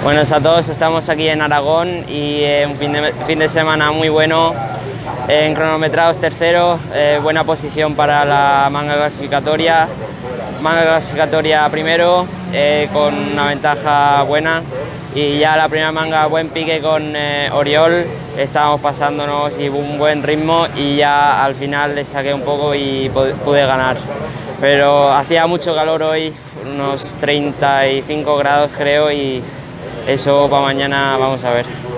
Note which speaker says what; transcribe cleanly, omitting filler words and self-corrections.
Speaker 1: Buenos a todos, estamos aquí en Aragón y un fin de semana muy bueno. En cronometrados tercero, buena posición para la manga clasificatoria. Manga clasificatoria primero, con una ventaja buena. Y ya la primera manga, buen pique con Oriol, estábamos pasándonos y un buen ritmo y ya al final le saqué un poco y pude ganar. Pero hacía mucho calor hoy, unos 35 grados creo, y eso para mañana vamos a ver.